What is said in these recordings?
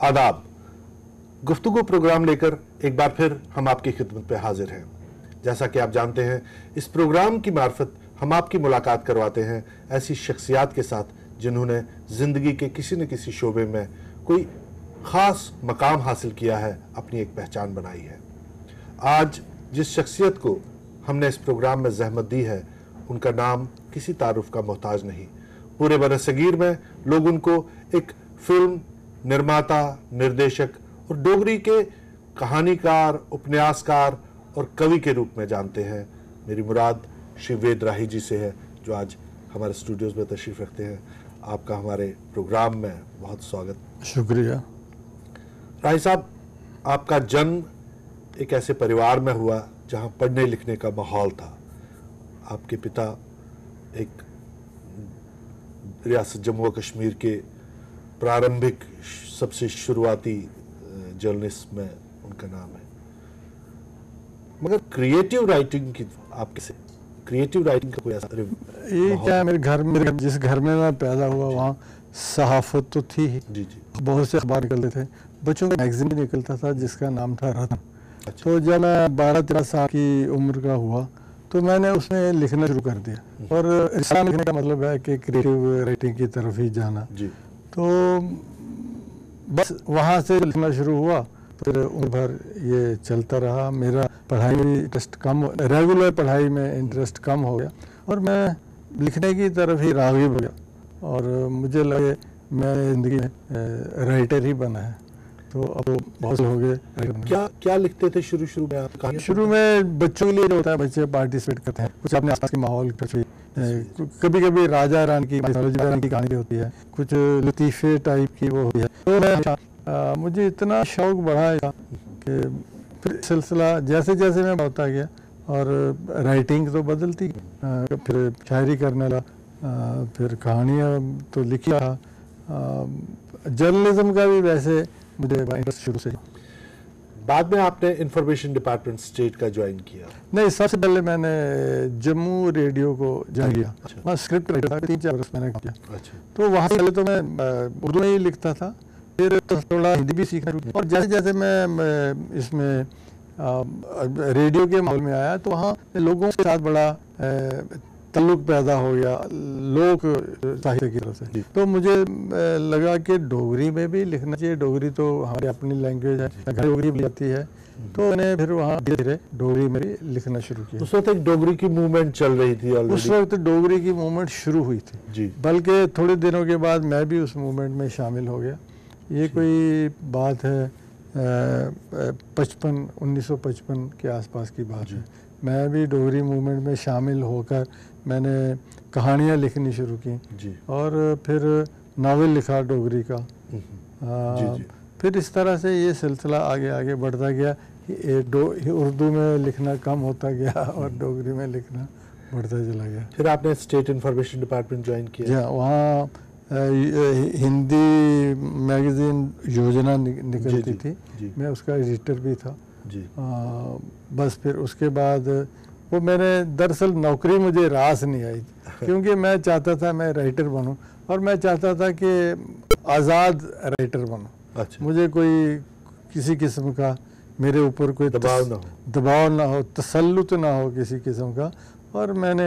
आदाब। गुफ्तगू प्रोग्राम लेकर एक बार फिर हम आपकी खिदमत पे हाजिर हैं। जैसा कि आप जानते हैं, इस प्रोग्राम की मार्फत हम आपकी मुलाकात करवाते हैं ऐसी शख्सियात के साथ जिन्होंने ज़िंदगी के किसी न किसी शोबे में कोई ख़ास मकाम हासिल किया है, अपनी एक पहचान बनाई है। आज जिस शख्सियत को हमने इस प्रोग्राम में जहमत दी है, उनका नाम किसी तारुफ का मोहताज नहीं। पूरे बरसगीर में लोग उनको एक फिल्म निर्माता, निर्देशक और डोगरी के कहानीकार, उपन्यासकार और कवि के रूप में जानते हैं। मेरी मुराद श्री वेद राही जी से है, जो आज हमारे स्टूडियोज़ में तशरीफ़ रखते हैं। आपका हमारे प्रोग्राम में बहुत स्वागत। शुक्रिया। राही साहब, आपका जन्म एक ऐसे परिवार में हुआ जहां पढ़ने लिखने का माहौल था। आपके पिता एक रियासत जम्मू व कश्मीर के प्रारंभिक सबसे शुरुआती जर्नलिस्ट में उनका नाम है, मगर क्रिएटिव राइटिंग की आप कैसे, क्रिएटिव राइटिंग का कोई ऐसा ये क्या है, मेरे जिस घर में मैं पैदा हुआ वहाँ सहाफत तो थी ही। जी जी। बहुत से अखबार निकलते थे, बच्चों का मैगजीन भी निकलता था जिसका नाम था रतन। अच्छा। तो जब मैं 12-13 साल की उम्र का हुआ तो मैंने उसमें लिखना शुरू कर दिया। और रिसाला लिखने का मतलब है कि क्रिएटिव राइटिंग की तरफ ही जाना। जी। तो बस वहाँ से लिखना शुरू हुआ, फिर उम्र भर ये चलता रहा। मेरा पढ़ाई में इंटरेस्ट कम, रेगुलर पढ़ाई में इंटरेस्ट कम हो गया और मैं लिखने की तरफ ही राग़िब हो गया और मुझे लगे मैं ज़िंदगी में राइटर ही बना है। तो अब बहुत से हो गए। क्या लिखते थे शुरू में आप? शुरू में बच्चों के लिए जो होता है, बच्चे पार्टिसिपेट करते हैं, कुछ अपने आसपास के माहौल, कभी कभी राजा रानी की कहानी होती है, कुछ लतीफ़े टाइप की वो होती है। तो मैं मुझे इतना शौक़ बढ़ा कि फिर सिलसिला जैसे जैसे मैं बढ़ता गया और राइटिंग तो बदलती, फिर शायरी करने लगा, फिर कहानियाँ तो लिखी रहा। जर्नलिज्म का भी वैसे मुझे इंटरेस्ट शुरू से। बाद में आपने इंफॉर्मेशन डिपार्टमेंट स्टेट का ज्वाइन किया? नहीं, सबसे पहले मैंने जम्मू रेडियो को ज्वाइन किया। वहाँ स्क्रिप्ट राइटर था, 3-4 वर्ष मैंने किया। अच्छा। तो वहाँ से पहले तो मैं उर्दू में ही लिखता था, फिर तो थोड़ा हिंदी भी सीखना शुरू। और जैसे जैसे मैं इसमें रेडियो के माहौल में आया तो वहाँ लोगों के साथ बड़ा तल्लुक पैदा हो गया, लोक साहित्य की तरफ से। तो मुझे लगा कि डोगरी में भी लिखना चाहिए। डोगरी तो हमारी अपनी लैंग्वेज है, डोगरी भी आती है। तो मैंने फिर वहाँ धीरे धीरे डोगरी में भी लिखना शुरू किया। उस वक्त एक डोगरी की मूवमेंट चल रही थी ऑलरेडी? उस वक्त डोगरी की मूवमेंट शुरू हुई थी जी। बल्कि थोड़े दिनों के बाद मैं भी उस मूवमेंट में शामिल हो गया। ये कोई बात है 1955 के आसपास की बात है। मैं भी डोगरी मूवमेंट में शामिल होकर मैंने कहानियाँ लिखनी शुरू की जी। और फिर नावल लिखा डोगरी का। जी जी। फिर इस तरह से ये सिलसिला आगे आगे बढ़ता गया। उर्दू में लिखना कम होता गया और डोगरी में लिखना बढ़ता चला गया। फिर आपने स्टेट इंफॉर्मेशन डिपार्टमेंट ज्वाइन किया? जी, वहाँ हिंदी मैगज़ीन योजना निकलती थी, मैं उसका एडिटर भी था जी। बस फिर उसके बाद वो मैंने, दरअसल नौकरी मुझे रास नहीं आई क्योंकि मैं चाहता था मैं राइटर बनूं और मैं चाहता था कि आज़ाद राइटर बनूं। अच्छा। मुझे मुझे कोई किसी किस्म का मेरे ऊपर कोई दबाव ना हो, तसल्लुत ना हो किसी किस्म का। और मैंने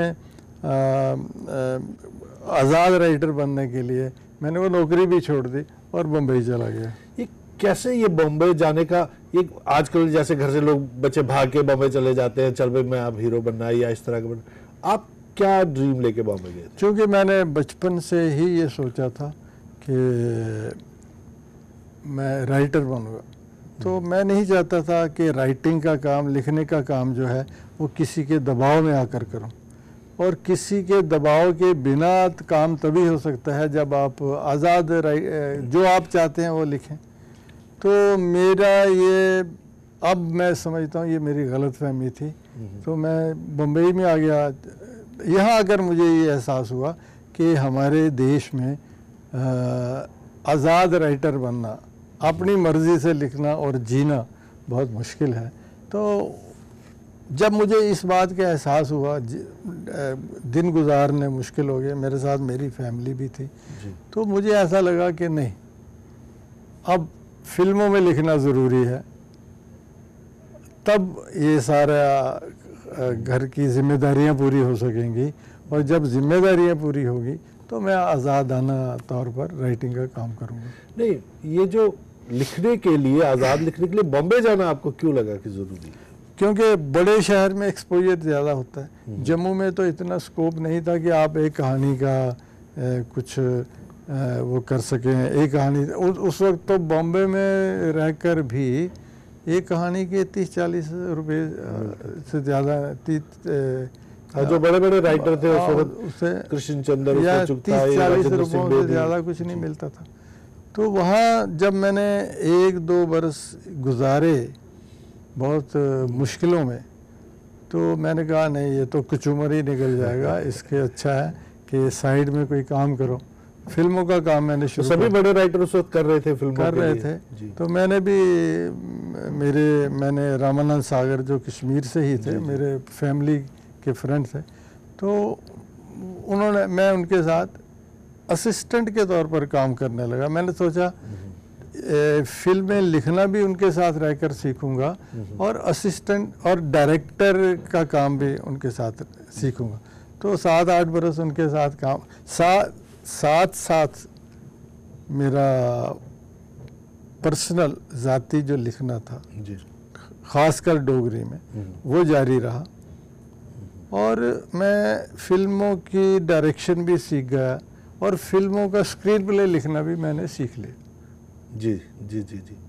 आज़ाद राइटर बनने के लिए मैंने वो नौकरी भी छोड़ दी और बम्बई चला गया। ये कैसे, ये बॉम्बे जाने का, ये आजकल जैसे घर से लोग बच्चे भाग के बॉम्बे चले जाते हैं, चल भाई मैं अब हीरो बनना है या इस तरह का बनना, आप क्या ड्रीम लेके बॉम्बे गए? क्योंकि मैंने बचपन से ही ये सोचा था कि मैं राइटर बनूंगा। तो मैं नहीं चाहता था कि राइटिंग का काम, लिखने का काम जो है वो किसी के दबाव में आकर करूं। और किसी के दबाव के बिना काम तभी हो सकता है जब आप आज़ाद जो आप चाहते हैं वो लिखें। तो मेरा ये, अब मैं समझता हूँ ये मेरी गलतफहमी थी। तो मैं बम्बई में आ गया। यहाँ आकर मुझे ये एहसास हुआ कि हमारे देश में आज़ाद राइटर बनना, अपनी मर्ज़ी से लिखना और जीना बहुत मुश्किल है। तो जब मुझे इस बात का एहसास हुआ, दिन गुजारने मुश्किल हो गए, मेरे साथ मेरी फैमिली भी थी, तो मुझे ऐसा लगा कि नहीं, अब फिल्मों में लिखना ज़रूरी है, तब ये सारा घर की जिम्मेदारियां पूरी हो सकेंगी, और जब जिम्मेदारियां पूरी होगी तो मैं आज़ादाना तौर पर राइटिंग का काम करूँगा। नहीं, ये जो लिखने के लिए, आज़ाद लिखने के लिए बॉम्बे जाना आपको क्यों लगा कि ज़रूरी है? क्योंकि बड़े शहर में एक्सपोजर ज़्यादा होता है। जम्मू में तो इतना स्कोप नहीं था कि आप एक कहानी का कुछ वो कर सकें। एक कहानी उस वक्त तो बॉम्बे में रहकर भी एक कहानी के 30-40 रुपये से ज़्यादा जो बड़े बड़े राइटर थे उससे कृष्ण चंद्र या 30-40 रुपयों से ज़्यादा कुछ नहीं मिलता था। तो वहाँ जब मैंने 1-2 बरस गुजारे बहुत मुश्किलों में, तो मैंने कहा नहीं, ये तो कुछ उम्र ही निकल जाएगा, इसके अच्छा है कि साइड में कोई काम करो। फिल्मों का काम मैंने शुरू, सभी बड़े राइटर उस वक्त कर रहे थे, फिल्मों कर रहे थे, तो मैंने भी मैंने रामानंद सागर जो कश्मीर से ही थे, मेरे फैमिली के फ्रेंड थे, तो मैं उनके साथ असिस्टेंट के तौर पर काम करने लगा। मैंने सोचा फिल्में लिखना भी उनके साथ रहकर सीखूंगा और असिस्टेंट और डायरेक्टर का काम भी उनके साथ सीखूंगा। तो 7-8 बरस उनके साथ काम, साथ मेरा पर्सनल ज़ाती जो लिखना था ख़ासकर डोगरी में, वो जारी रहा, और मैं फिल्मों की डायरेक्शन भी सीख गया और फिल्मों का स्क्रीन प्ले लिखना भी मैंने सीख लिया। जी जी जी जी।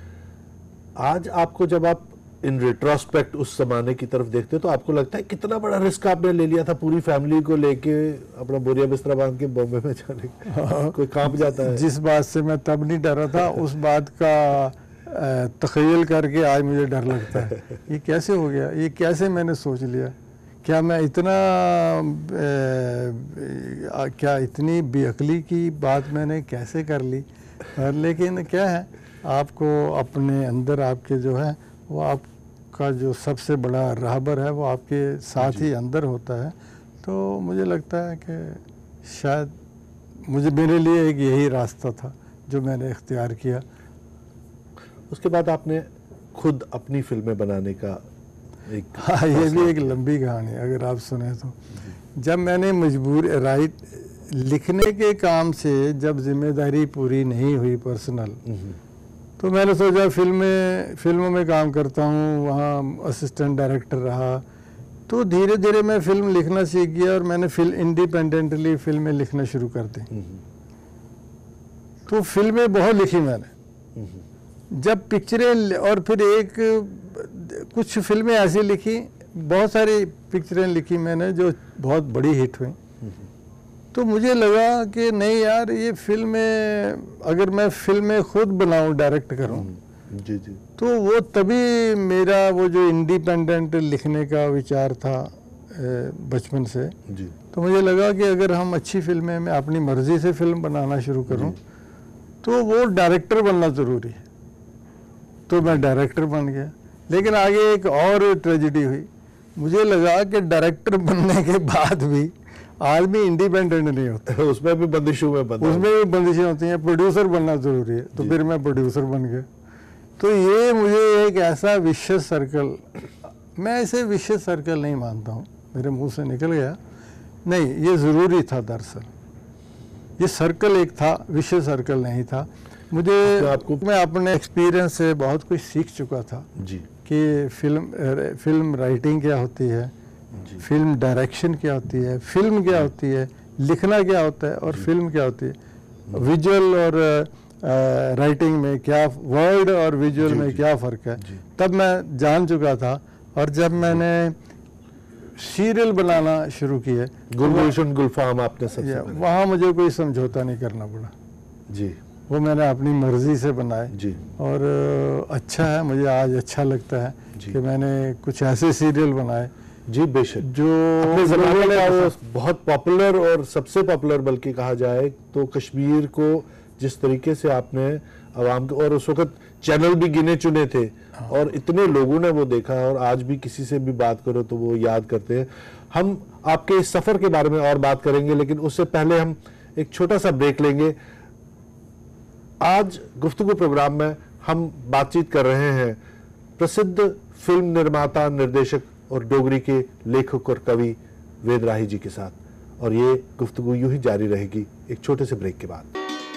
आज आपको जब आप इन रिट्रोस्पेक्ट उस जमाने की तरफ देखते हो तो आपको लगता है कितना बड़ा रिस्क आपने ले लिया था, पूरी फैमिली को लेके अपना बोरिया बिस्तरा बांध के बॉम्बे में जाने का? कोई कांप जाता है। जिस बात से मैं तब नहीं डरा था उस बात का तख़य्युल करके आज मुझे डर लगता है। ये कैसे हो गया, ये कैसे मैंने सोच लिया, क्या मैं क्या इतनी बेअक्ली की बात मैंने कैसे कर ली। लेकिन क्या है, आपको अपने अंदर आपके जो है वो आपका जो सबसे बड़ा रहबर है वो आपके साथ ही अंदर होता है। तो मुझे लगता है कि शायद मेरे लिए एक यही रास्ता था जो मैंने इख्तियार किया। उसके बाद आपने खुद अपनी फिल्में बनाने का एक, हाँ, ये भी एक लंबी कहानी है अगर आप सुने तो। जब मैंने लिखने के काम से जब जिम्मेदारी पूरी नहीं हुई पर्सनल, तो मैंने सोचा फिल्मों में काम करता हूँ, वहाँ असिस्टेंट डायरेक्टर रहा, तो धीरे धीरे मैं फिल्म लिखना सीख गया और मैंने इंडिपेंडेंटली फिल्में लिखना शुरू कर दी। तो फिल्में बहुत लिखी मैंने, जब पिक्चरें, और फिर कुछ फिल्में ऐसी लिखी, बहुत सारी पिक्चरें लिखी मैंने जो बहुत बड़ी हिट हुई। तो मुझे लगा कि नहीं यार, ये फिल्में अगर मैं फिल्में खुद बनाऊं, डायरेक्ट करूं, जी जी, तो वो तभी मेरा वो जो इंडिपेंडेंट लिखने का विचार था बचपन से जी, तो मुझे लगा कि अगर हम अच्छी फिल्में, मैं अपनी मर्जी से फिल्म बनाना शुरू करूं तो वो डायरेक्टर बनना ज़रूरी है। तो मैं डायरेक्टर बन गया। लेकिन आगे एक और ट्रेजेडी हुई, मुझे लगा कि डायरेक्टर बनने के बाद भी आदमी इंडिपेंडेंट नहीं होता, उसमें भी बंदिशें होती हैं, प्रोड्यूसर बनना ज़रूरी है। तो फिर मैं प्रोड्यूसर बन गया। तो ये मुझे एक ऐसा विशियस सर्कल, मैं इसे विशियस सर्कल नहीं मानता हूँ, मेरे मुंह से निकल गया, नहीं ये ज़रूरी था। दरअसल ये सर्कल एक था, विशियस सर्कल नहीं था। मैं अपने एक्सपीरियंस से बहुत कुछ सीख चुका था जी कि फिल्म राइटिंग क्या होती है, फिल्म डायरेक्शन क्या होती है, फिल्म क्या होती है, लिखना क्या होता है, और फिल्म क्या होती है, विजुअल और राइटिंग में क्या, वर्ड और विजुअल में क्या फ़र्क है, तब मैं जान चुका था। और जब मैंने सीरियल बनाना शुरू किए, गुलगुलशन गुलफाम आपने सबसे वहाँ मुझे कोई समझौता नहीं करना पड़ा जी, वो मैंने अपनी मर्जी से बनाए जी। और अच्छा है, मुझे आज अच्छा लगता है कि मैंने कुछ ऐसे सीरियल बनाए जी, बेशक, जो अपने ज़माने में वो बहुत पॉपुलर और सबसे पॉपुलर बल्कि कहा जाए तो कश्मीर को जिस तरीके से आपने आवाम को, और उस वक्त चैनल भी गिने चुने थे और इतने लोगों ने वो देखा, और आज भी किसी से भी बात करो तो वो याद करते हैं। हम आपके इस सफ़र के बारे में और बात करेंगे, लेकिन उससे पहले हम एक छोटा सा ब्रेक लेंगे। आज गुफ्तगू प्रोग्राम में हम बातचीत कर रहे हैं प्रसिद्ध फिल्म निर्माता, निर्देशक और डोगरी के लेखक और कवि वेद राही जी के साथ, और ये गुफ्तगू यूं ही जारी रहेगी एक छोटे से ब्रेक के बाद।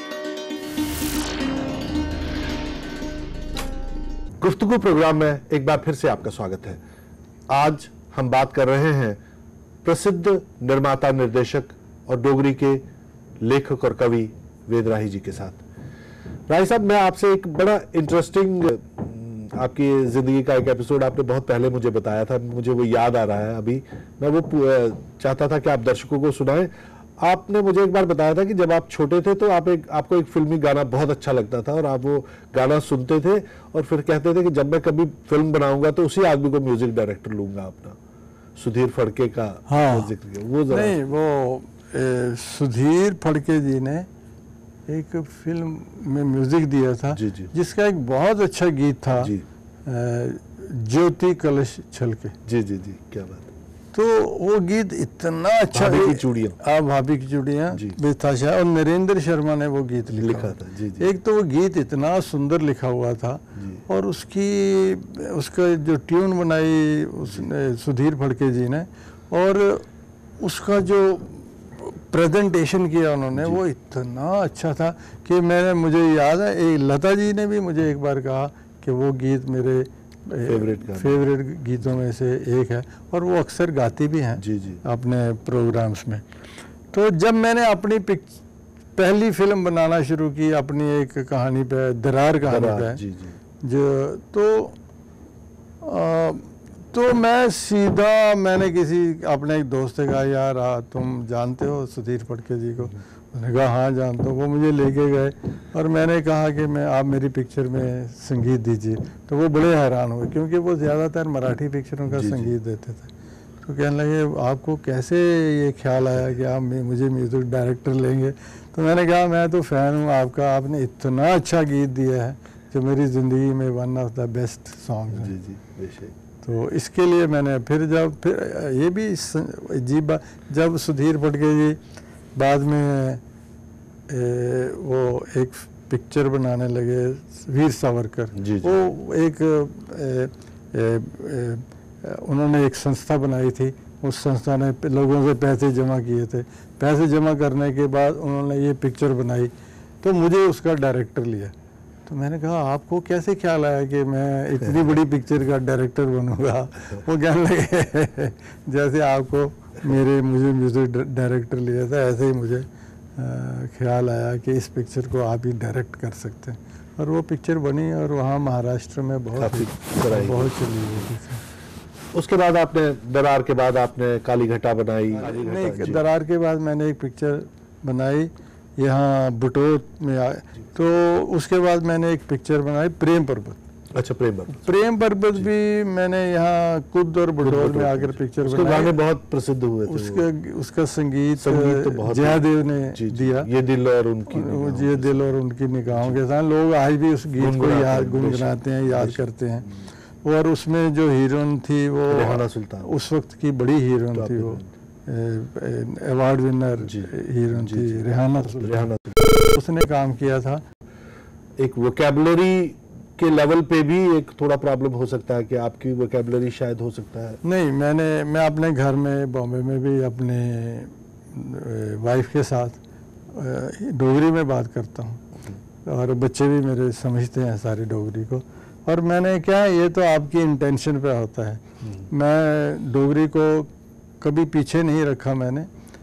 गुफ्तगू प्रोग्राम में एक बार फिर से आपका स्वागत है। आज हम बात कर रहे हैं प्रसिद्ध निर्माता, निर्देशक और डोगरी के लेखक और कवि वेद राही जी के साथ। राही साहब, मैं आपसे एक बड़ा इंटरेस्टिंग आपकी जिंदगी का एक एपिसोड आपने बहुत पहले मुझे बताया था, मुझे वो याद आ रहा है अभी, मैं वो चाहता था कि आप दर्शकों को सुनाएं। आपने मुझे एक बार बताया था कि जब आप छोटे थे तो आपको एक फिल्मी गाना बहुत अच्छा लगता था और आप वो गाना सुनते थे और फिर कहते थे कि जब मैं कभी फिल्म बनाऊंगा तो उसी आदमी को म्यूजिक डायरेक्टर लूंगा अपना। सुधीर फड़के का जिक्र किया, वो नहीं, वो सुधीर फड़के जी ने एक फिल्म में म्यूजिक दिया था जी जी, जिसका एक बहुत अच्छा गीत था, ज्योति कलश छलके। जी जी जी, क्या बात है। तो वो गीत इतना अच्छा, भाभी की चूड़ियां, भाभी की चूड़ियां बेताशा, और नरेंद्र शर्मा ने वो गीत लिखा था। जी जी। एक तो वो गीत इतना सुंदर लिखा हुआ था और उसका जो ट्यून बनाई उसने सुधीर फड़के जी ने, और उसका जो प्रेजेंटेशन किया उन्होंने वो इतना अच्छा था कि मुझे याद है लता जी ने भी मुझे एक बार कहा कि वो गीत मेरे फेवरेट गीतों में से एक है, और वो अक्सर गाती भी हैं जी जी अपने प्रोग्राम्स में। तो जब मैंने अपनी पहली फिल्म बनाना शुरू की अपनी एक कहानी पे, दरार कहानी पे, जी जी, जो तो मैंने किसी अपने एक दोस्त से कहा, यार तुम जानते हो सुधीर फड़के जी को? उसने कहा हाँ जानता हूँ। वो मुझे लेके गए और मैंने कहा कि आप मेरी पिक्चर में संगीत दीजिए। तो वो बड़े हैरान हुए क्योंकि वो ज़्यादातर मराठी पिक्चरों का संगीत देते थे। तो कहने लगे आपको कैसे ये ख्याल आया कि आप मुझे म्यूज़िक डायरेक्टर लेंगे? तो मैंने कहा मैं तो फ़ैन हूँ आपका, आपने इतना अच्छा गीत दिया है जो मेरी ज़िंदगी में one of the best song है। जी जी, बेशक। तो इसके लिए मैंने फिर ये भी अजीब बात, जब सुधीर फड़के जी बाद में वो एक पिक्चर बनाने लगे वीर सावरकर, वो एक उन्होंने एक संस्था बनाई थी, उस संस्था ने लोगों से पैसे जमा किए थे। पैसे जमा करने के बाद उन्होंने ये पिक्चर बनाई, तो मुझे उसका डायरेक्टर लिया। तो मैंने कहा आपको कैसे ख्याल आया कि मैं इतनी बड़ी पिक्चर का डायरेक्टर बनूंगा? वो कहने लगे जैसे आपको मुझे म्यूज़िक डायरेक्टर लिया था, ऐसे ही मुझे ख्याल आया कि इस पिक्चर को आप ही डायरेक्ट कर सकते हैं। और वो पिक्चर बनी और वहाँ महाराष्ट्र में बहुत चली हुई थी। उसके बाद आपने दरार के बाद आपने काली घटा बनाई? नहीं, दरार के बाद मैंने एक पिक्चर बनाई यहाँ बुटोर में तो उसके बाद मैंने एक पिक्चर बनाई प्रेम पर्वत। अच्छा, प्रेम पर्वत भी मैंने यहाँ खुद और बुटोर में आकर पिक्चर बनाई। गाने बहुत प्रसिद्ध हुए थे। उसका संगीत तो बहुत जयादेव ने दिया, ये दिल और उनकी निगाहों के साथ। लोग आज भी उस गीत को याद गुनगुनाते हैं, याद करते हैं। और उसमें जो हीरोइन थी वो रेहाना सुल्तान, उस वक्त की बड़ी हीरोइन थी, वो अवार्ड विनर हीरोइन थी रेहाना सुल्तान। उसने काम किया था। एक वोकैबुलरी के लेवल पे भी एक थोड़ा प्रॉब्लम हो सकता है कि आपकी वोकैबुलरी शायद हो सकता है। नहीं, मैं अपने घर में बॉम्बे में भी अपने वाइफ के साथ डोगरी में बात करता हूँ और बच्चे भी मेरे समझते हैं सारी डोगरी को। और मैंने क्या, ये तो आपकी इंटेंशन पे होता है। मैं डोगरी को कभी पीछे नहीं रखा। मैंने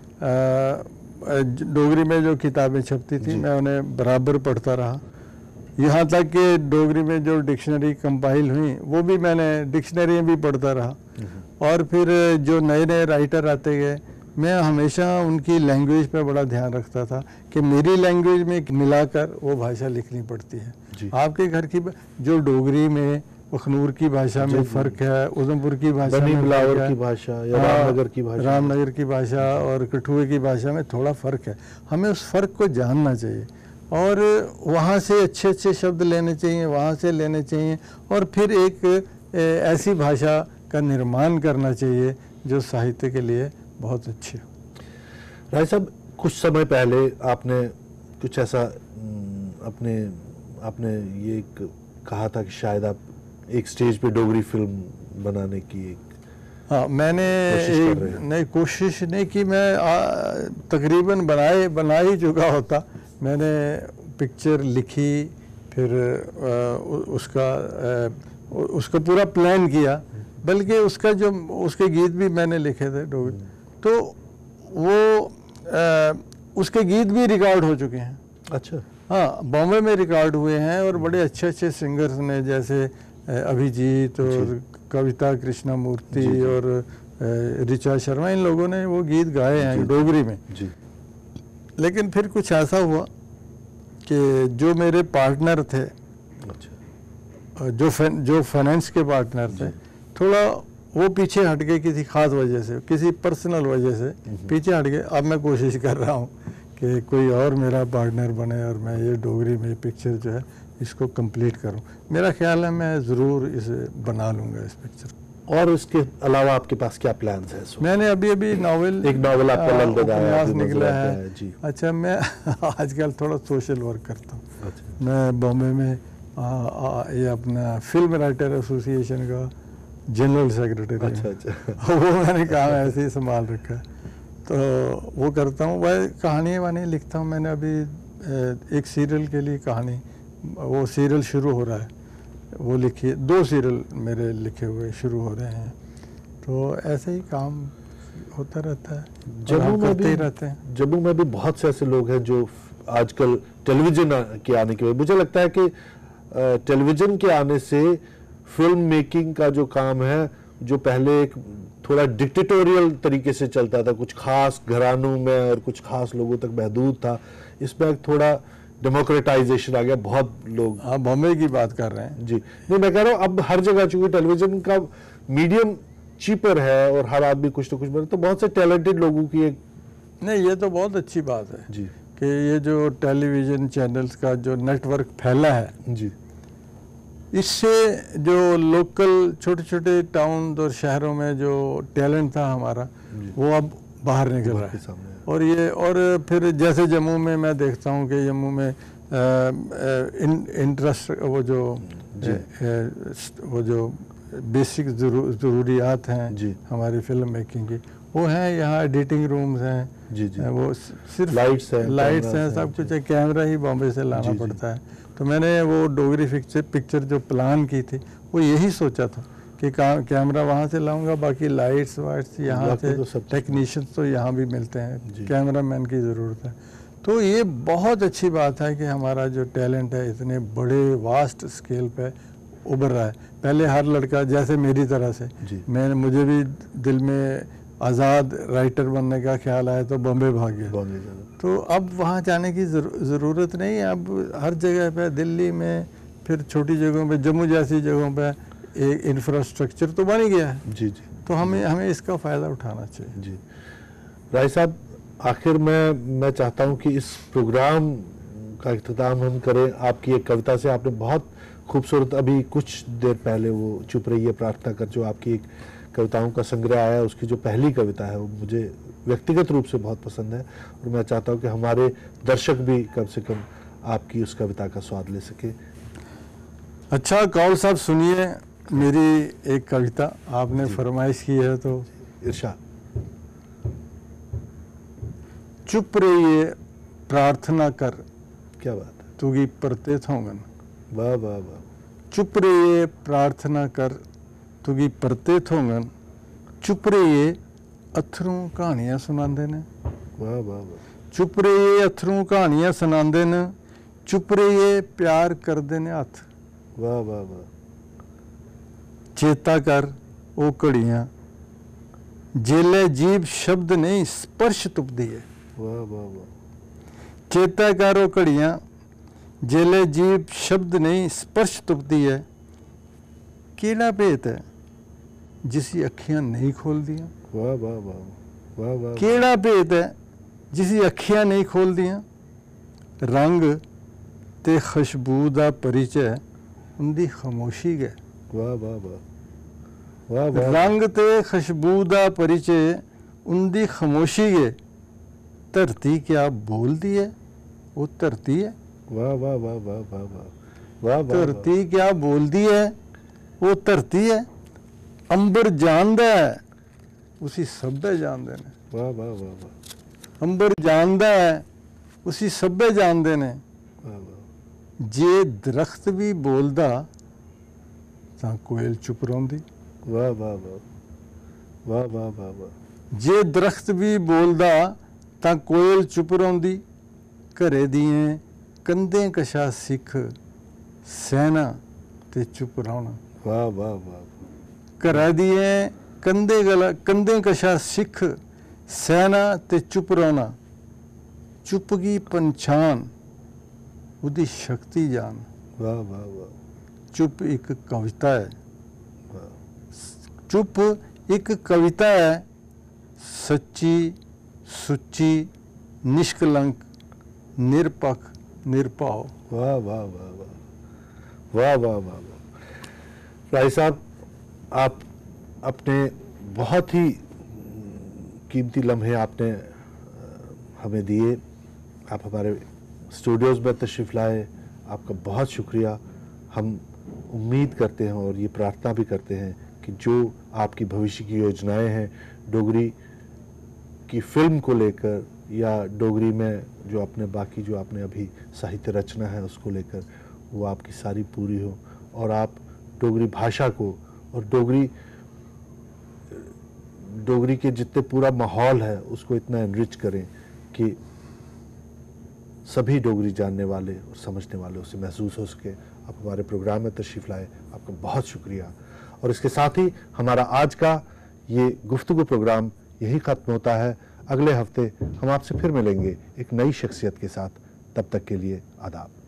डोगरी में जो किताबें छपती थी मैं उन्हें बराबर पढ़ता रहा, यहाँ तक कि डोगरी में जो डिक्शनरी कंपाइल हुई वो भी मैंने डिक्शनरी भी पढ़ता रहा। और फिर जो नए नए राइटर आते गए, मैं हमेशा उनकी लैंग्वेज पे बड़ा ध्यान रखता था कि मेरी लैंग्वेज में मिलाकर वो भाषा लिखनी पड़ती है। आपके घर की जो डोगरी में अखनूर की भाषा में फ़र्क है, उधमपुर की भाषा में बिलावर की भाषा या रामनगर की भाषा और कठुए की भाषा में थोड़ा फ़र्क है। हमें उस फ़र्क को जानना चाहिए और वहाँ से अच्छे अच्छे शब्द लेने चाहिए, वहाँ से लेने चाहिए और फिर एक ऐसी भाषा का निर्माण करना चाहिए जो साहित्य के लिए बहुत अच्छी हो। राय साहब, कुछ समय पहले आपने कुछ ऐसा आपने ये एक कहा था कि शायद आप एक स्टेज पे डोगरी फिल्म बनाने की एक हाँ, मैंने नहीं कोशिश नहीं की, मैं तकरीबन बना ही चुका होता। मैंने पिक्चर लिखी, फिर उसका पूरा प्लान किया, बल्कि उसके गीत भी मैंने लिखे थे डोगरी, तो वो उसके गीत भी रिकॉर्ड हो चुके हैं। अच्छा। हाँ, बॉम्बे में रिकॉर्ड हुए हैं और बड़े अच्छे अच्छे सिंगर्स ने, जैसे अभिजीत और कविता कृष्णमूर्ति और ऋचा शर्मा, इन लोगों ने वो गीत गाए हैं डोगरी में जी। लेकिन फिर कुछ ऐसा हुआ कि जो मेरे पार्टनर थे, अच्छा, जो फाइनेंस के पार्टनर थे, थोड़ा वो पीछे हट गए किसी खास वजह से, किसी पर्सनल वजह से पीछे हट गए। अब मैं कोशिश कर रहा हूँ कि कोई और मेरा पार्टनर बने और मैं ये डोगरी में पिक्चर जो है इसको कंप्लीट करूं। मेरा ख्याल है मैं ज़रूर इसे बना लूँगा, इस पिक्चर। और इसके अलावा आपके पास क्या प्लान्स हैं? मैंने अभी एक नॉवल आपका उपन्यास निकला है जी। अच्छा, मैं आजकल थोड़ा सोशल वर्क करता हूँ। अच्छा। मैं बॉम्बे में ये अपना फिल्म राइटर एसोसिएशन का जनरल सेक्रेटरी। अच्छा। वो मैंने काम ऐसे ही संभाल रखा है, तो वो करता हूँ। वह कहानी वानी लिखता हूँ। मैंने अभी एक सीरियल के लिए कहानी, वो सीरियल शुरू हो रहा है, वो लिखी, 2 सीरियल मेरे लिखे हुए शुरू हो रहे हैं, तो ऐसे ही काम होता रहता है, जम्मू में भी रहते हैं। जम्मू में भी बहुत से ऐसे लोग हैं जो आजकल टेलीविजन के आने की वजह, मुझे लगता है कि टेलीविजन के आने से फिल्म मेकिंग का जो काम है, जो पहले एक थोड़ा डिक्टेटोरियल तरीके से चलता था, कुछ खास घरानों में और कुछ खास लोगों तक महदूद था, इसमें एक थोड़ा डेमोक्रेटाइजेशन आ गया। बहुत लोग, हाँ, बॉम्बे की बात कर रहे हैं जी। नहीं, मैं कह रहा हूँ अब हर जगह चूंकि टेलीविजन का मीडियम चीपर है और हर आदमी कुछ तो कुछ बने, तो बहुत से टैलेंटेड लोगों की एक, नहीं, ये तो बहुत अच्छी बात है जी कि ये जो टेलीविजन चैनल्स का जो नेटवर्क फैला है जी, इससे जो लोकल छोटे छोटे टाउन और शहरों में जो टैलेंट था हमारा, वो अब बाहर निकल रहा है। और फिर जैसे जम्मू में मैं देखता हूँ कि जम्मू में इंटरेस्ट, वो जो बेसिक ज़रूरियात हैं हमारी फिल्म मेकिंग की, वो हैं। यहाँ एडिटिंग रूम्स हैं जी जी, वो सिर्फ लाइट्स हैं, सब कुछ है। कैमरा ही बॉम्बे से लाना पड़ता है। तो मैंने वो डोगरी पिक्चर जो प्लान की थी, वो यही सोचा था कि कैमरा वहाँ से लाऊंगा, बाकी लाइट्स वाइट्स यहाँ से, टेक्नीशियंस तो यहाँ भी मिलते हैं, कैमरामैन की ज़रूरत है। तो ये बहुत अच्छी बात है कि हमारा जो टैलेंट है इतने बड़े वास्ट स्केल पे उभर रहा है। पहले हर लड़का जैसे मेरी तरह से, मुझे भी दिल में आज़ाद राइटर बनने का ख्याल आया तो बॉम्बे भाग गया। तो अब वहाँ जाने की ज़रूरत नहीं है। अब हर जगह पे, दिल्ली में, फिर छोटी जगहों पे, जम्मू जैसी जगहों पे एक इंफ्रास्ट्रक्चर तो बन ही गया है। जी जी, तो हमें इसका फ़ायदा उठाना चाहिए। जी। राय साहब, आखिर मैं चाहता हूँ कि इस प्रोग्राम का इख्तिताम हम करें आपकी एक कविता से। आपने बहुत खूबसूरत, अभी कुछ देर पहले वो चुप रहिए प्रार्थना कर, जो आपकी एक कविताओं का संग्रह आया, उसकी जो पहली कविता है वो मुझे व्यक्तिगत रूप से बहुत पसंद है, और मैं चाहता हूँ कि हमारे दर्शक भी कम से कम आपकी उस कविता का स्वाद ले सके। अच्छा कौल साहब, सुनिए मेरी एक कविता, आपने फरमाइश की है तो इरशाद। चुप रहिए प्रार्थना कर, क्या बात है, तुगी परते थोंगन। वाह वाह वाह। चुप रहिए प्रार्थना कर, तुगी परते थोंगन। चुप रहिए अथरू कहानियां सुनांदे ने। वाह वाह वाह। चुप रहिए अथरू कहानियां सुनांदे ने। चुप रहिए प्यार करदे ने हथ। वाह वाह वाह। चेता कर ओ घड़ियां जेले जीभ शब्द नहीं स्पर्श तुपदी है। वाह वाह वाह। चेता कर ओ घड़ियां जेले जीभ शब्द नहीं स्पर्श तुपदी है। केड़ा भेत है जिसी अखियां नहीं खोलदियां। वाह वाह वाह वाह वाह। केड़ा भेत है जिसी अखियां नहीं खोलदियां। रंग ते खुशबू दा परिचय उनदी खामोशी गै। वाह वाह वाह वाह वाह। रंग ते खुशबू दा परिचय उनदी खामोशी गै। धरती क्या बोलती है, वो धरती है। वाह वाह वाह वाह वाह वाह। वाह वाह धरती क्या बोलती है, वो धरती है। अंबर जानदा है, उसी सभे जानते ने। वाह वाह वाह वाह अंबर जानदा है, उसी सभे जानते ने। वाह वाह जे दरख्त भी बोलदा तां कोयल चुप रौंदी। वाह वाह वाह वाह वाह वाह वाह जे दरख्त भी बोलदा तां कोयल चुप रौंदी। घरे दिएं कंधें कशा सिख सहना ते चुप रौह्ना। वाह वाह वाह घरा दिएं कंधें कशा सिख सहना ते चुप रौह्ना। चुप गी पंछान उदी शक्ति जान। वाह वाह वाह चुप एक कविता है। वाह चुप एक कविता है, सच्ची सुच्ची निष्कलंक निरपक्ष निरभाव। वाह वाह वाह वाह वाह वाह वाह वाह। राय साहब, आप अपने बहुत ही कीमती लम्हे आपने हमें दिए। आप हमारे स्टूडियोज़ में तशरीफ़ लाए, आपका बहुत शुक्रिया। हम उम्मीद करते हैं और ये प्रार्थना भी करते हैं कि जो आपकी भविष्य की योजनाएं हैं डोगरी की फिल्म को लेकर या डोगरी में जो अपने बाकी जो आपने अभी साहित्य रचना है उसको लेकर, वो आपकी सारी पूरी हो और आप डोगरी भाषा को और डोगरी के जितने पूरा माहौल है उसको इतना एनरिच करें कि सभी डोगरी जानने वाले और समझने वाले उसे महसूस हो सके। आप हमारे प्रोग्राम में तशरीफ़ लाए, आपका बहुत शुक्रिया। और इसके साथ ही हमारा आज का ये गुफ्तगू प्रोग्राम यही ख़त्म होता है। अगले हफ्ते हम आपसे फिर मिलेंगे एक नई शख्सियत के साथ। तब तक के लिए आदाब।